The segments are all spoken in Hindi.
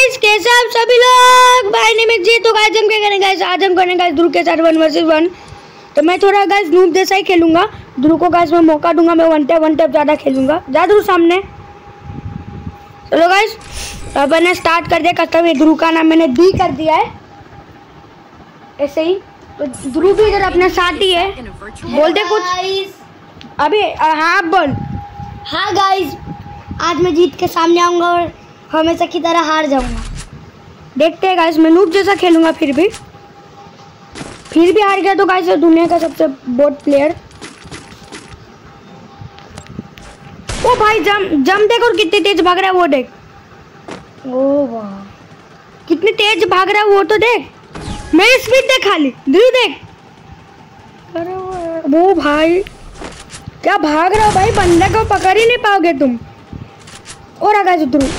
गाइस कैसे आप सभी लोग भाई ने में जी। तो गाइस हम क्या करेंगे गाइस, आज हम करेंगे गाइस ध्रुव के साथ 1 वर्सेस 1। तो मैं थोड़ा गाइस नूब जैसा ही खेलूंगा। ध्रुव को गाइस मैं मौका दूंगा, मैं वन टैप ज़्यादा खेलूंगा। जा ध्रुव सामने। चलो गाइस अब मैंने स्टार्ट कर दिया कस्टम। ध्रुव का नाम मैंने डी कर दिया है ऐसे ही। तो ध्रुव भी इधर अपने साथ ही है। बोल दे कुछ अभी। हाँ बोल। हाँ गाइस, आज मैं जीत के सामने आऊंगा और हमेशा की तरह हार जाऊंगा। देखते हैं गाइस, मैं नूब जैसा खेलूंगा फिर भी हार गया तो गाइस दुनिया का सबसे बोट प्लेयर। ओ भाई जम देख और कितनी तेज भाग रहा है वो देख। ओ वाह, कितनी तेज भाग रहा है वो तो देख। मेरी स्पीड देख, खाली ध्रुव देख। अरे वो भाई क्या भाग रहा हो भाई, बंदे को पकड़ ही नहीं पाओगे तुम। और आ गए ध्रुव,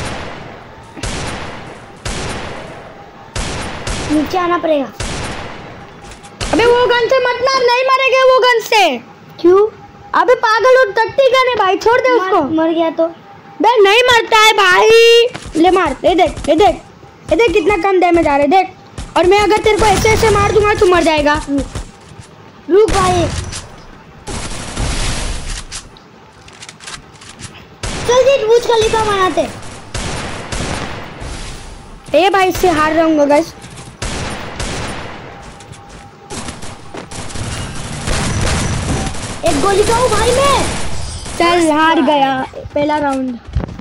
नीचे आना पड़ेगा। अबे वो गन से मत मार, नहीं मारेंगे वो गन से। क्यों? अबे पागल हो, टट्टी गन है भाई, छोड़ दे उसको। मर गया तो बे नहीं मरता है भाई, ले मार। ये देख ये देख ये देख कितना कम डैमेज आ रहा है देख। और मैं अगर तेरे को ऐसे ऐसे मार दूंगा तो मर जाएगा। रुक भाई, चल जी बुर्ज खलीफा बनाते। ए भाई इससे हार जाऊंगा गाइस। एक गोली खाऊं भाई मैं। चल हार गया पहला राउंड।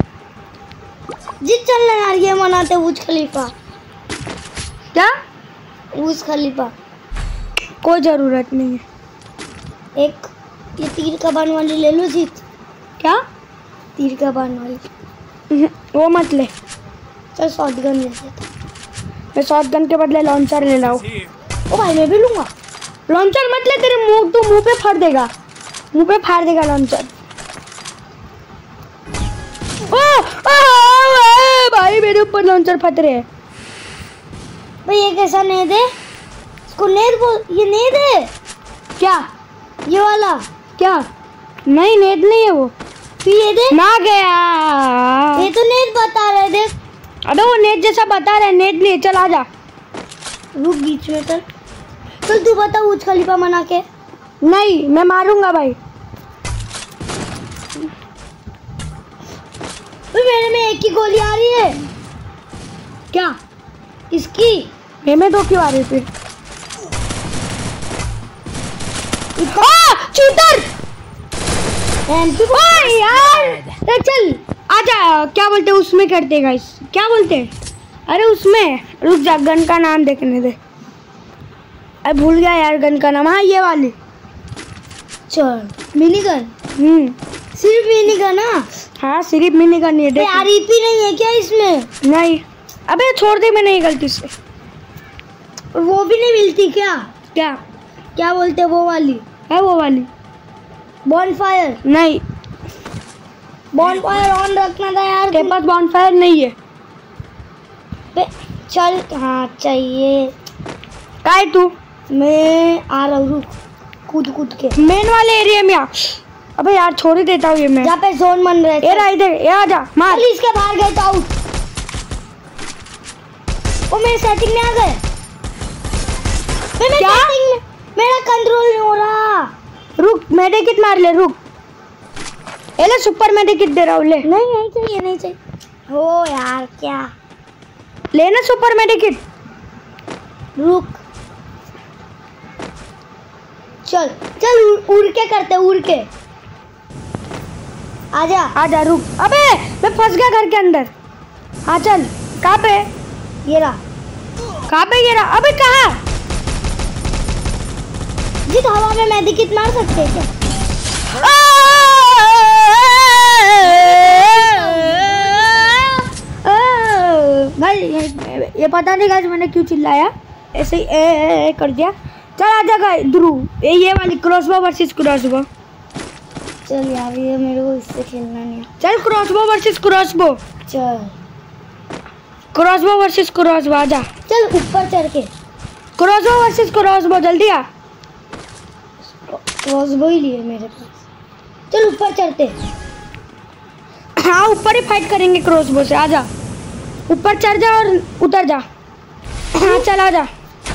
जीत चलना यार, ये मनाते बुर्ज खलीफा। क्या बुर्ज खलीफा? कोई जरूरत नहीं है। एक ये तीर कमान वाली ले लो जीत। क्या तीर कमान वाली? वो मत ले। चल शॉटगन ले लेते। मैं शॉटगन के बदले लॉन्चर ले रहा हूँ। ओ भाई मैं भी लूंगा। लॉन्चर मत ले, तेरे मुंह तू मुंह पे फाड़ देगा, मुंह पे फाड़ देगा लॉन्चर। भाई मेरे ऊपर लॉन्चर फट रहे हैं। भाई ये कैसा नेद है? इसको नेद बोल। ये नेद है क्या? ये वाला? क्या? नहीं नेद नहीं है वो। फिर ये दे ना गया। ये तो नेद बता रहे देख। अबे वो नेद जैसा बता रहा है, नेद नहीं। चल आजा। रुक बीच में चल। चल तू बता बुर्ज खलीफा मना के। नहीं मैं मारूंगा भाई। मेरे में एक ही गोली आ रही है। क्या? इसकी में दो क्यों आ रही थी? चूतर यार। चल आजा। क्या बोलते हैं उसमें करते गाइस, क्या बोलते हैं? अरे उसमें रुक जा, गन का नाम देखने दे। अरे भूल गया यार गन का नाम। हाँ ये वाली। चल मिनी गन। सिर्फ मिनी गन? हाँ सिर्फ मिनी गन है। देख आरपी नहीं है क्या इसमें? नहीं। अबे छोड़ दे, मैंने गलती से। और वो भी नहीं मिलती क्या? क्या क्या बोलते वो वाली है? वो वाली बॉनफायर? नहीं, बॉनफायर ऑन रखना था यार। तेरे पास बॉनफायर नहीं है। चल हाँ चाहिए। का है तू? मैं आ रहा हूँ, रुक। कूद के मेन वाले एरिया में आ। अबे यार छोड़ ही देता हूँ ये मैं। जहाँ पे जोन बन रहे थे। ये इधर ये आजा मार। इसके बाहर गए तो आउट। वो मेरे सेटिंग में आ गए। क्या? मेरा कंट्रोल नहीं हो रहा। रुक मेडिकिट मार ले, रुक। ले सुपर मेडिकिट दे रहा हूँ, ले। नहीं चाहिए, नहीं चाहिए। हो यार क्या लेना सुपर मेडिकिट। रुक चल उड़ के करते, उड़ के आजा। आजा रुक। अबे मैं फंस गया घर के अंदर। हाँ चल। कहाँ पे? ये रहा। कहाँ पे ये रहा? अबे कहाँ? जिस हवा में मेडिकिट मार सकते हैं क्या? भाई ये पता नहीं गाइस मैंने क्यों चिल्लाया, ऐसे ही ए कर दिया। चल आजा गाइस ध्रुव। ये वाली क्रॉसबो वर्सेस क्रॉसबो। चल यार ये मेरे को इससे खेलना नहीं है। चल क्रॉसबो वर्सेस क्रॉसबो। चल क्रॉसबो वर्सेस क्रॉसबो। आजा चल ऊपर चढ़ के। क्रॉसबो वर्सेस क्रॉसबो, जल्दी आ। क्रॉसबो ही लिए मेरे पास। चल ऊपर चढ़ते। हाँ ऊपर ही फाइट करेंगे क्रॉसबो से। आजा ऊपर चढ़ जा और उतर जा। हाँ चला जा।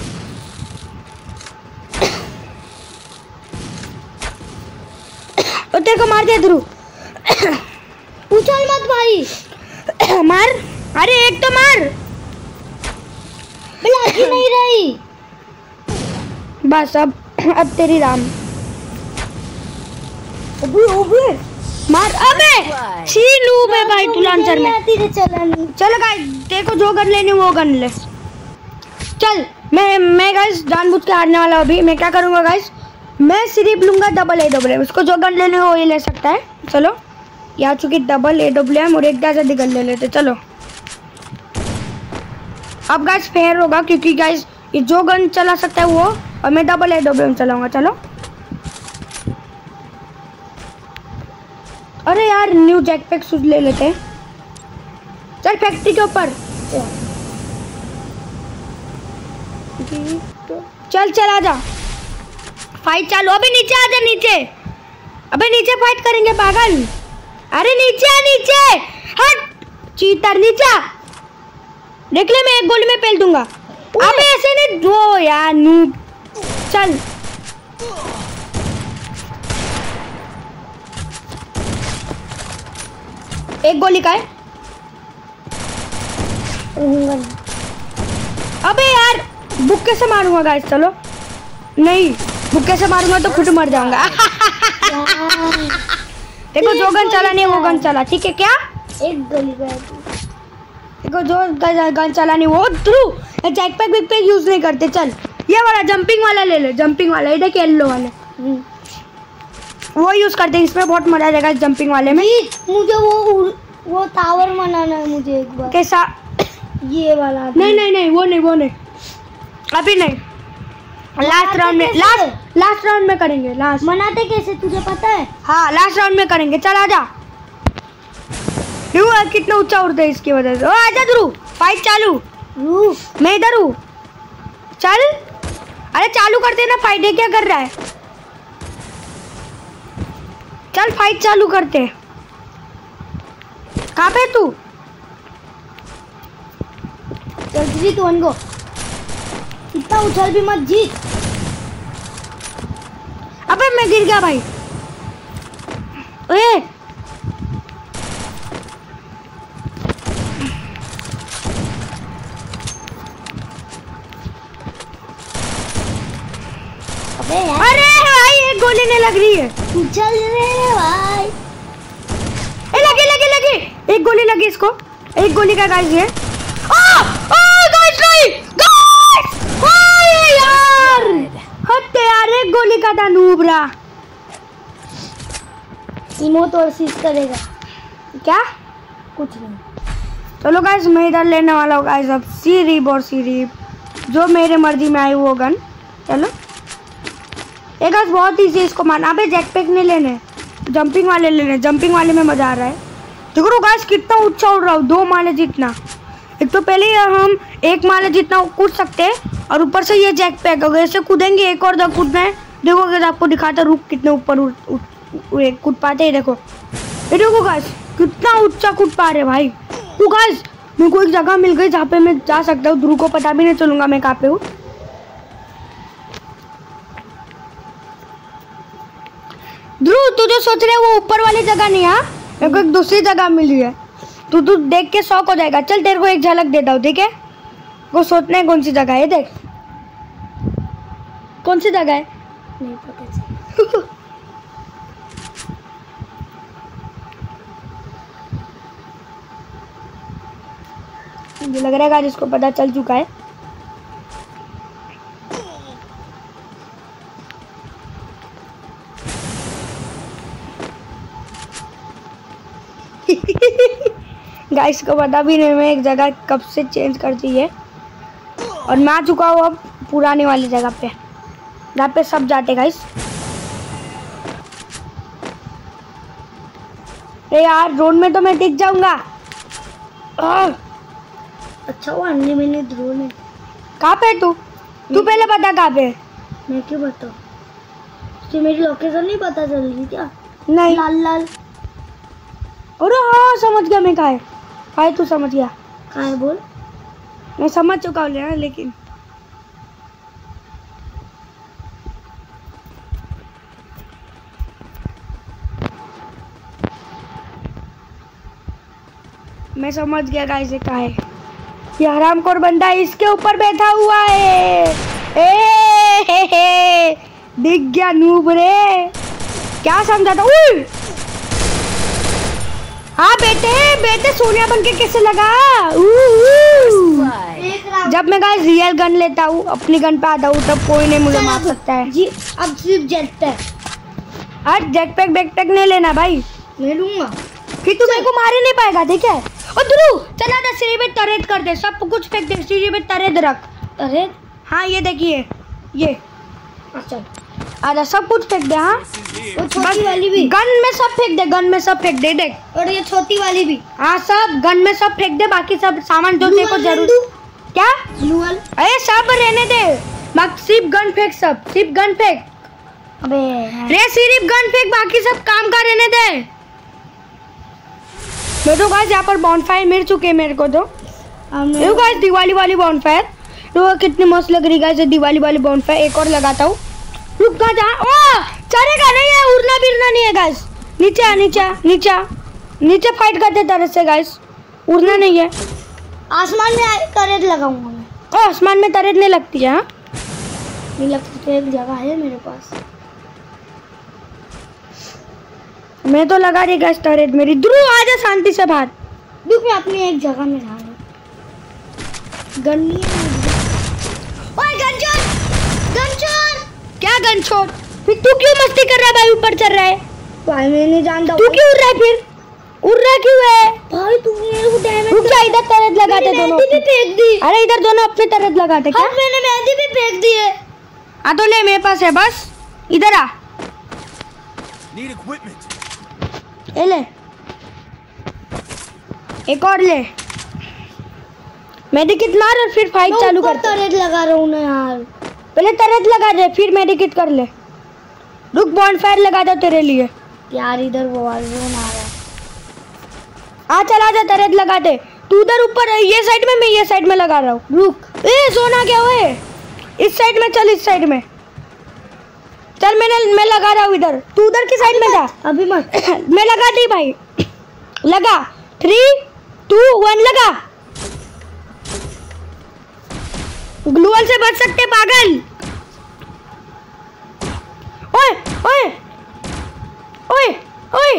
और तेरे को मार दिया ध्रुव। उछल मत भाई। मार, अरे एक तो मार। लगी नहीं रही। बस अब तेरी राम। मार। अबे शीलू में भाई तू लॉन्चर में चल गाइस, देखो जो गन लेनी वो गन ले। चल मैं गाइस जानबूझ के हारने वाला हूं। अभी मैं क्या करूंगा गाइस, मैं सिर्फ लूंगा डबल AWM। उसको जो गन लेने हो ये ले सकता है। चलो यहाँ चुकी डबल AWM और एक से गन ले लेते। चलो अब गाइस फेयर होगा क्योंकि गाइस ये जो गन चला सकता है वो, और मैं डबल AWM चलाऊंगा। चलो अरे यार न्यू जैकपैक शूज ले लेते हैं। चल फैक्ट्री के ऊपर चल चल आजा, फाइट चालू। अबे नीचे आजा, नीचे। अबे नीचे फाइट करेंगे पागल। अरे नीचे आ, नीचे हट चीटर, नीचे देख ले, मैं एक गोली में पेल दूंगा। अबे ऐसे नहीं दो यार नूब। चल एक गोली का है। अबे यार बुक्के से मारूंगा गाइस। चलो नहीं, बुक्के से मारूंगा तो खुद मर जाऊंगा। देखो जो गन चलानी है वो गन चला, ठीक है क्या? एक गोली का देखो जो गन चलानी वो थ्रू जैकपैक वैकपैक यूज नहीं करते। चल ये वाला जंपिंग वाला ले ले, जंपिंग वाला, ये देख येलो वाले वो यूज करते हैं। इसमें बहुत मजा आ जाएगा जंपिंग वाले में। मुझे वो टावर बनाना है मुझे एक बार। कैसा? ये वाला नहीं नहीं नहीं वो नहीं अभी नहीं, लास्ट राउंड में, लास्ट राउंड में करेंगे। लास्ट मनाते कैसे तुझे पता है? हाँ लास्ट राउंड में करेंगे। चल आजा। ध्रुव कितना ऊंचा उड़ता है इसकी वजह से। ओ आजा ध्रुव, फाइट चालू। मैं इधर हूँ। चल अरे चालू करते ना फाइट। है क्या कर रहा है? चल फाइट चालू करते। कहाँ पे तू? चल जीत वन गो। इतना उछल भी मत, जीत। अबे मैं गिर गया भाई। ओए अबे यार, अरे भाई एक गोली नहीं लग रही है। उछल रे भाई। लगी एक गोली लगी इसको। एक गोली का गाइस ये। गाइस नहीं गाइस, यार हट यार, एक गोली का था नूबरा। इमोट और सीज करेगा क्या? कुछ नहीं। चलो गाइस मैं इधर लेने वाला हूँ गाइस अब सीरीब और सीरीब, जो मेरे मर्जी में आई वो गन। चलो ये गाइस बहुत ईजी है इसको मारना। अबे जैकपैक नहीं लेने, जंपिंग वाले लेने। जंपिंग वाले में मजा आ रहा है। देखो गाइस कितना ऊंचा उड़ रहा हूँ, 2 माले जितना। एक तो पहले हम 1 माले जितना कूद सकते हैं और ऊपर से ये जैकपैक। अगर ऐसे कूदेंगे एक और दो कूदना है। देखो अगर आपको दिखाता रुक कितने ऊपर कूद पाते हैं। देखो ये देखो गाइस कितना ऊंचा कूद पा रहे भाई। तो गाइस मेरे को एक जगह मिल गई जहाँ पे मैं जा सकता हूँ। ध्रुव को पता भी नहीं चलूंगा मैं कहाँ पे हूँ। ध्रुव तू जो सोच रहे वो ऊपर वाली जगह नहीं है, मेरे को एक दूसरी जगह मिली है। तू देख के शौक हो जाएगा। चल तेरे को एक झलक देता हूँ, ठीक है? वो सोचना है कौन सी जगह है। देख कौन सी जगह है, नहीं पता। मुझे लग रहा है जिसको पता चल चुका है। गाइस को पता भी नहीं मैं एक जगह कब से चेंज कर दी है और मैं आ चुका हूँ अब पुरानी वाली जगह पे जहाँ पे सब जाते गाइस। अरे यार ड्रोन में तो मैं दिख जाऊंगा। अच्छा वो अन्य मैंने ड्रोन है। कहाँ पे तू पहले बता कहाँ पे। मैं क्यों बताऊँ? तुझे मेरी लोकेशन नहीं पता चल रही क्या? नहीं लाल लाल। अरे हाँ समझ गया मैं कहाँ है। तू समझ गया कहाँ है बोल? मैं समझ चुका हूँ ना, लेकिन मैं समझ गया गाइस ये कहाँ है। ये हरामखोर बंदा इसके ऊपर बैठा हुआ है। हे, दिख गया नूब रे, क्या समझा था? हाँ बेटे सोनिया बन के कैसे लगा? जब मैं गाइस रियल गन लेता हूँ, अपनी गन पे आता हूँ, तब कोई नहीं मुझे मार सकता है जी। अब सिर्फ जेट पैक। आज जेटपैक बैकपैक नहीं लेना भाई, मैं लूंगा फिर तू मेरे को मार ही नहीं पाएगा, ठीक है? और ध्रुव चला जा, सीढ़ी पे तरेद कर दे, सब कुछ फेंक दे, सीढ़ी पे तरेद रख। तरेद? हाँ ये देखिए, ये अच्छा आजा, सब कुछ फेंक दे। हाँ वो छोटी वाली भी? गन में सब फेंक दे, गन में सब फेंक दे, देख। और ये छोटी वाली भी? हाँ सब गन में सब फेंक दे, बाकी सब सामान जो तेरे को जरूर। क्या ग्लूअल? अरे सब रहने दे, बाकी सिर्फ गन फेंक, सब सिर्फ गन फेंक। अबे रे सिर्फ गन फेंक, बाकी सब काम का रहने दे। मैं तो गाइस यहाँ पर बॉनफायर मिल चुके हैं मेरे को तो। देखो गाइस दिवाली वाली बॉनफायर, तो कितनी मस्त लग रही गाइस दिवाली वाली बॉनफायर। एक और लगाता हूँ, रुक जा जा। ओ चलेगा नहीं है, उड़ना बिरना नहीं है गाइस। नीचे नीचे नीचे नीचे फाइट करते तरह से गाइस, उड़ना नहीं है। आसमान में तरेद लगाऊंगा मैं। ओ आसमान में तरेद नहीं लगती है? हाँ नहीं लगती तो एक जगह है मेरे पास, मैं तो लगा रही गाइस तरेद मेरी। ध्रुव आजा शांति से बाहर। रुक मैं अपनी एक जगह में रहा हूँ। गन नहीं है। ओए गन छोड़। क्या गन छोड़? फिर तू क्यों मस्ती कर रहा है भाई, ऊपर चढ़ रहा है? भाई मैं नहीं जानता। तू क्यों उड़ रहा है फिर? उड़ रहा क्यों है भाई? तू मेरे को डैमेज। रुक जा, इधर तरेद लगाते दोनों। मेहंदी भी फेंक दी। अरे इधर दोनों अपने तरेद लगाते। क्या? हाँ मैंने मेहंदी भी फेंक दी है। हाँ तो ले, मेरे पास है, बस इधर आ। ये ले, एक और ले। मेडिकेट मार और फिर फाइट चालू कर। तरेद लगा रहा हूँ ना यार। पहले तरेद लगा दे, फिर मेडिकेट कर ले। रुक बॉनफायर लगा दो तेरे लिए। यार इधर वो आ रहा है। आ चला जा, तरेद लगा दे। तू उधर ऊपर, ये साइड में, मैं ये साइड में लगा रहा हूँ। रुक, ए सोना क्या हुए? इस साइड में चल, इस साइड में चल। मैं लगा रहा हूँ इधर, तू उधर की साइड में जा। अभी मत। मैं लगा दी भाई, लगा। 3 2 1 लगा। ग्लूअल से बच सकते पागल। ओए ओए ओए ओए,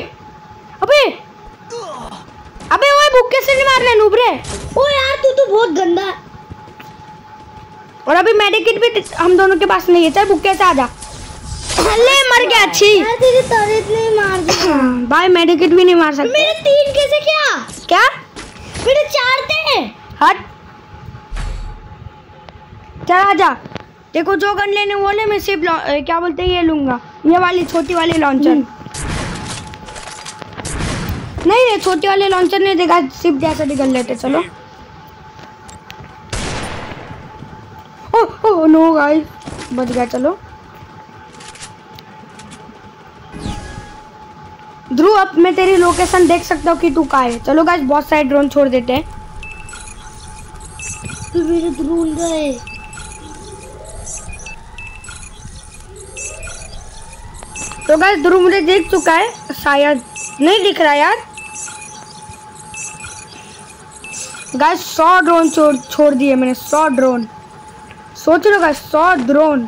अबे ओए भूखे से नहीं मारना नूबरे। ओ यार तू तो बहुत गंदा है। और अभी मेडिकेट भी हम दोनों के पास नहीं है। चल भूखे से आजा। ले मर गया। अच्छी यार तेरी तरेद नहीं मार दी भाई, मेडिकेट भी नहीं मार सकते। मेरे 3 कैसे? क्या मेरे 4 थे। हट, चल आजा। देखो जो गन लेने वो ले, मैं सिर्फ क्या बोलते हैं ये लूंगा, ये वाली छोटी वाली लॉन्चर। नहीं छोटी वाली लॉन्चर नहीं देगा, सिर्फ जैसा निकल लेते। चलो। ओह नो गाइस, बच गया। चलो ध्रुव, अब मैं तेरी लोकेशन देख सकता हूँ कि तू कहाँ है। चलो गाइस बहुत सारे ड्रोन छोड़ देते हैं। तू मेरे ड्रोन गए। तो गाइस ध्रुव मुझे देख चुका है, शायद नहीं दिख रहा यार। गाइस 100 ड्रोन छोड़ दिए मैंने, 100 ड्रोन। सोच लो गाइस 100 ड्रोन।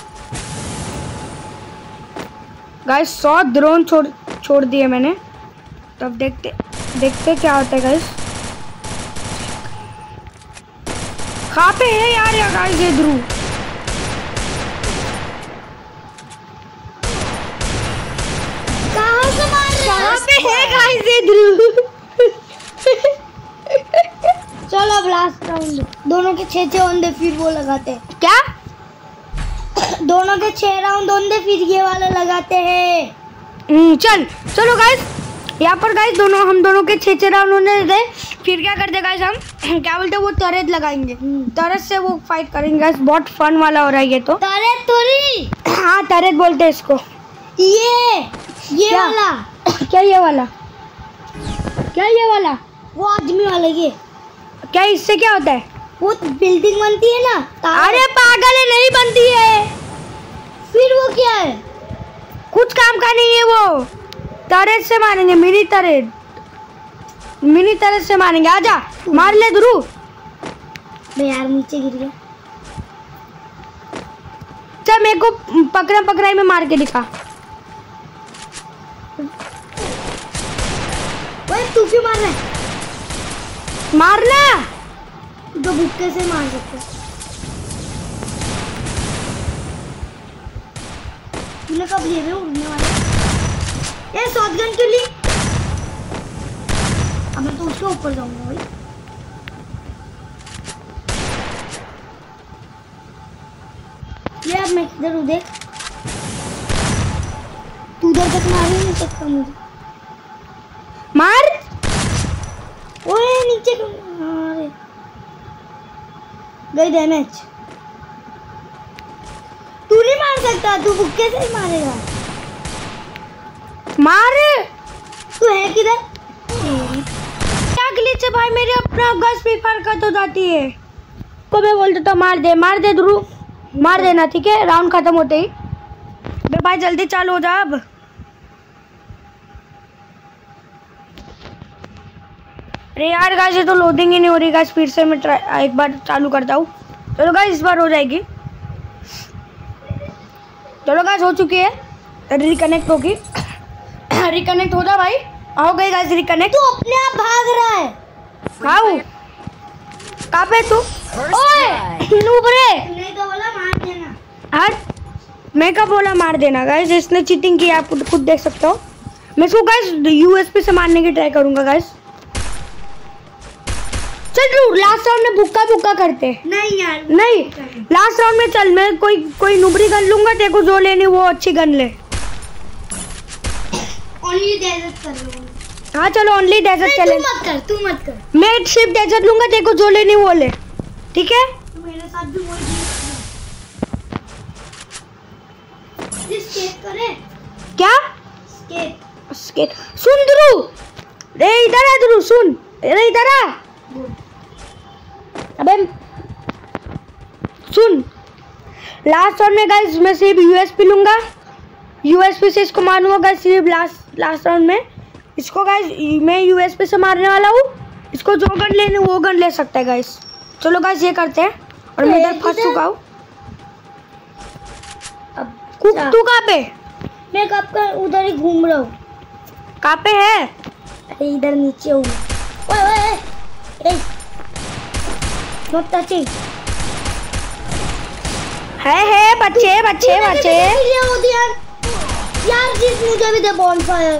गाइस 100 ड्रोन छोड़ दिए मैंने। तब देखते क्या होता है गाइस। कहाँ पे है यार गाइस ये ध्रुव? कहाँ पे है गाइस ये ध्रुव? चलो अब लास्ट राउंड, दोनों के 6 होंगे फिर वो लगाते हैं। क्या? दोनों के 6 राउंड होंगे फिर ये वाला लगाते हैं। चलो गाइस, यहाँ पर गाइस हम दोनों के 6 राउंड होने दे। फिर क्या करते गाइस, हम क्या बोलते हैं वो तरेद लगाएंगे। तरेद से वो फाइट करेंगे गाइस। बहुत फन वाला हो रहा है ये तो। तरेद थोड़ी। हाँ तरेद बोलते हैं इसको। ये क्या? वाला। क्या ये वाला? क्या ये वाला? वो आदमी वाला। ये क्या इससे क्या होता है? वो बिल्डिंग बनती है ना। अरे पागल है, नहीं बनती है। फिर वो क्या है? कुछ काम का नहीं है वो। टरेट से मारेंगे, मिनी टरेट से मारेंगे। आजा मार ले ध्रुव। मैं यार नीचे गिर गया। चल मेरे को पकड़ा पकड़ाई में मार के दिखा। तू क्यों मार रहा है? मारना तो भुक्के से मार सकते। तूने कब लिए उड़ने वाले? ये शॉटगन क्यों ली? अब मैं तो उसके ऊपर जाऊंगा भाई। ये अब मैं किधर हूँ देख। तू उधर तक मार ही नहीं सकता मुझे। मार। ओए नीचे अरे गई डैमेज। तू नहीं मार सकता, तू भुक्के से ही मारेगा। मार। तू है किधर? क्या ग्लिच है भाई, मेरे अपना गस भी फरकत हो जाती है। को मैं बोलता था मार दे ध्रुव, मार देना ठीक है। राउंड खत्म होते ही बे भाई जल्दी चालू हो जा अब। अरे यार गाइस ये तो लोडिंग ही नहीं हो रही गाइस। फिर से मैं एक बार चालू करता हूँ। चलो गाइस इस बार हो जाएगी। चलो गाइस हो चुकी है, रिकनेक्ट होगी। रिकनेक्ट हो जा भाई। आओ गई गाइस रिकनेक्ट। तू अपने आप भाग रहा है। आओ कहाँ पे तू? ओए नूब रे। नहीं तो बोला मार देना। हट, मैं कब बोला मार देना? गाइस इसने चीटिंग की, आप खुद देख सकते हो। मैं इसको गाइस यूएसपी से मारने की ट्राई करूंगा गाइस। चल रू लास्ट राउंड में भुक्का करते। नहीं यार नहीं, लास्ट राउंड में चल। मैं कोई नुबरी गन लूंगा, तेरे को जो लेनी वो अच्छी गन ले। ओनली डेजर्ट कर लूंगा। हाँ चलो ओनली डेजर्ट चले। तू मत कर। मैं सिर्फ डेजर्ट लूंगा, तेरे को जो लेनी वो ले, ठीक है? मेरे साथ भी वही स्केट करे। क्या स्केट? सुन ध्रुव, रे इधर आ ध्रुव, सुन रे इधर आ। अबे सुन, लास्ट राउंड में गाइस मैं सिर्फ यूएसपी लूंगा, यूएसपी से इसको मारूंगा गाइस। सिर्फ लास्ट राउंड में इसको गाइस मैं यूएसपी से मारने वाला हूँ। इसको जो गन लेने वो गन ले सकता है गाइस। चलो गाइस ये करते हैं। और मैं इधर फंस चुका हूँ। अब तू कहाँ पे? मैं कब का उधर ही घूम रहा हूँ। कहाँ पे है? अरे इधर नीचे हूँ। ओए मत टचिंग। है बच्चे यार जिस मुझे भी दे बॉनफायर।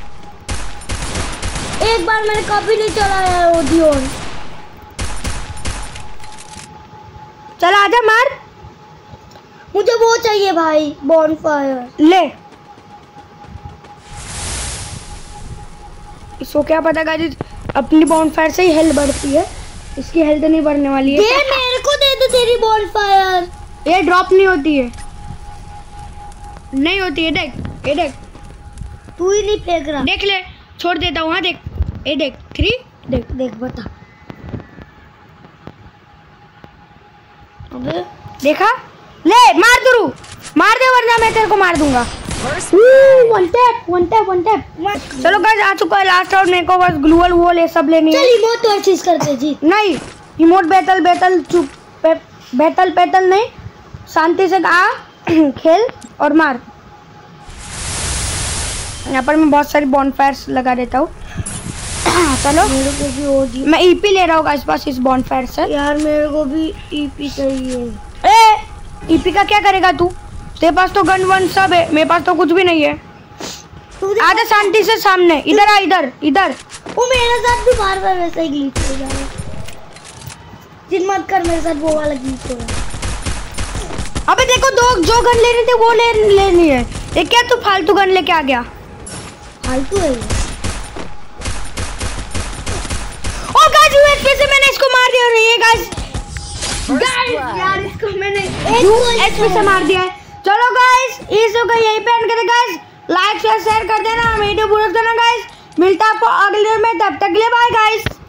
एक बार मैंने कभी नहीं चलाया ओडियन। चल आजा मार। मुझे वो चाहिए भाई, बॉनफायर ले। इसको क्या पता गाइस, अपनी बॉनफायर से ही हेल्थ बढ़ती है, इसकी हेल्थ नहीं बढ़ने वाली है। दे मेरे को, दे दो तेरी बॉनफायर। ये ड्रॉप नहीं होती है, नहीं होती है। देख ये देख, तू ही नहीं फेंक रहा। देख ले, छोड़ देता हूँ। हाँ देख, ये देख 3। देख बता। अबे देखा? ले मार दूँ, मार दे वरना मैं तेरे को मार दूंगा। One tap. चलो गाइस आ चुका है लास्ट राउंड। मेरे को बस ग्लूअल वॉल ये सब लेनी है। चल इमोट तो चीज करते जी। नहीं इमोट बैटल चुप बैटल नहीं, शांति से आ खेल और मार। यहाँ पर मैं बहुत सारी बॉनफायर्स लगा देता हूँ। चलो मेरे को भी ओडी। मैं ईपी ले रहा हूँ गाइस पास इस बॉनफायर से। यार मेरे को भी ईपी चाहिए। ए ईपी का क्या करेगा तू? तेरे पास तो गन वन सब है, मेरे पास तो कुछ भी नहीं है। आजा शांति से सामने, इधर आ, इधर। वो मेरे साथ भी बार वैसा ही ग्लिच हो जा रहा है। जिद मत कर, मेरे साथ वो वाला ग्लिच हो रहा है। अबे देखो, दो जो गन लेनी थी वो लेनी है। ये क्या तू फालतू गन लेके आ गया? फालतू है ओ गाइस यूएसपी से मैंने इसको मार दिया। ये गाइस यार इसको मैंने यूएसपी से मार दिया है। चलो गाइस इस वीडियो को यहीं पे एंड करते गाइस। लाइक शेयर कर देना, वीडियो पूरा करना गाइस। मिलता है आपको अगले में, तब तक के लिए बाय गाइस।